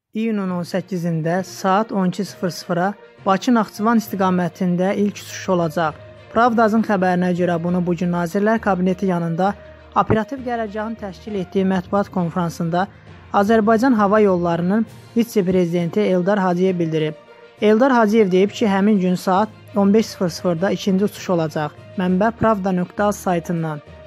İyunun 18-də saat 12:00-a Bakı-Naxçıvan istiqamətində ilk uçuş olacaq. Pravdazın xəbərinə görə bunu bugün Nazirlər Kabineti yanında operativ qərargahın təşkil etdiyi mətbuat konfransında Azərbaycan Hava Yollarının vitse-prezidenti Eldar Hacıyev bildirib. Eldar Hacıyev deyib ki, həmin gün saat 15:00-da ikinci uçuş olacaq. Mənbə Pravda.az saytından.